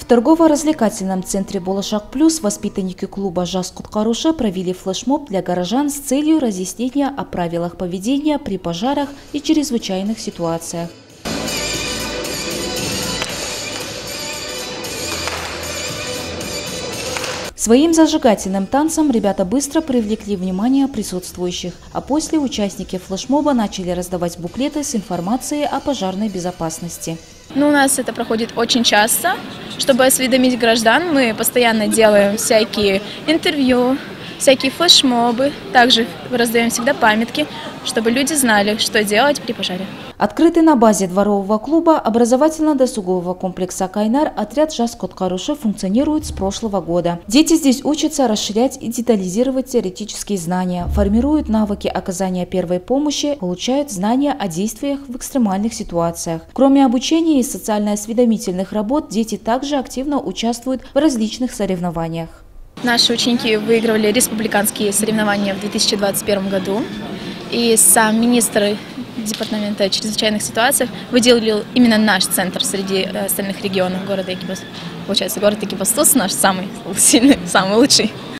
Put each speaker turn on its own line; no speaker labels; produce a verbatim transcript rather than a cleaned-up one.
торгово-развлекательном центре «Болашак Плюс» воспитанники клуба «Жас Куткарушы» провели флешмоб для горожан с целью разъяснения о правилах поведения при пожарах и чрезвычайных ситуациях. Своим зажигательным танцем ребята быстро привлекли внимание присутствующих, а после участники флешмоба начали раздавать буклеты с информацией о пожарной безопасности.
Ну, у нас это проходит очень часто. Чтобы осведомить граждан, мы постоянно делаем всякие интервью, всякие флешмобы. Также раздаем всегда памятки, чтобы люди знали, что делать при пожаре.
Открытый на базе дворового клуба образовательно-досугового комплекса «Кайнар» отряд «Жас Куткарушы» функционирует с прошлого года. Дети здесь учатся расширять и детализировать теоретические знания, формируют навыки оказания первой помощи, получают знания о действиях в экстремальных ситуациях. Кроме обучения и социально-осведомительных работ, дети также активно участвуют в различных соревнованиях.
Наши ученики выигрывали республиканские соревнования в две тысячи двадцать первом году. И сам министр департамента чрезвычайных ситуаций выделил именно наш центр среди остальных регионов города Экибастуз. Получается, город Экибастуз наш самый сильный, самый лучший.